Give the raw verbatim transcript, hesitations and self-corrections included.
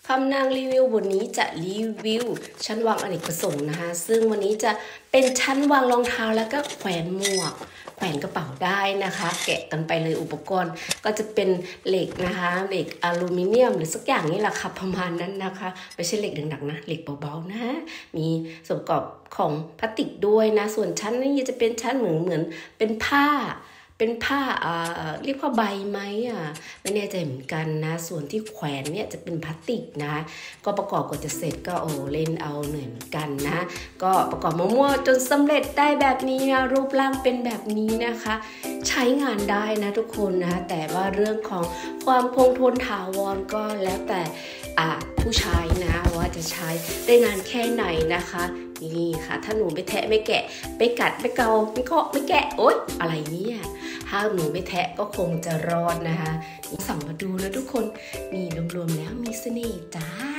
คำนางรีวิววันนี้จะรีวิวชั้นวางอเนกประสงค์นะคะซึ่งวันนี้จะเป็นชั้นวางรองเท้าแล้วก็แขวนหมวกแขวนกระเป๋าได้นะคะแกะกันไปเลยอุปกรณ์ก็จะเป็นเหล็กนะคะเหล็กอลูมิเนียมหรือสักอย่างนี่แหละค่ะประมาณนั้นนะคะไม่ใช่เหล็กหนักๆนะเหล็กเบาๆนะมีส่วนประกอบของพลาสติกด้วยนะส่วนชั้นนี้จะเป็นชั้นเหมือนเหมือนเป็นผ้าเป็นผ้าอ่าเรียกว่าใบไหมอ่ะไม่แน่ใจเหมือนกันนะส่วนที่แขวนเนี่ยจะเป็นพลาสติกนะก็ประกอบกว่าจะเสร็จก็โอ้เล่นเอาเหนื่อยเหมือนกันนะก็ประกอบมั่วๆจนสำเร็จได้แบบนี้นะรูปร่างเป็นแบบนี้นะคะใช้งานได้นะทุกคนนะแต่ว่าเรื่องของความคงทนถาวรก็แล้วแต่อ่ะผู้ใช้นะว่าจะใช้ได้นานแค่ไหนนะคะนี่ค่ะถ้าหนูไม่แทะไม่แกะไม่กัดไม่เกาไม่เคาะไม่แกะโอ๊ยอะไรเนี่ยถ้าหนูไม่แทะก็คงจะรอดนะคะสั่งมาดูนะทุกคนนี่รวมๆแล้วมีเสน่ห์จ้า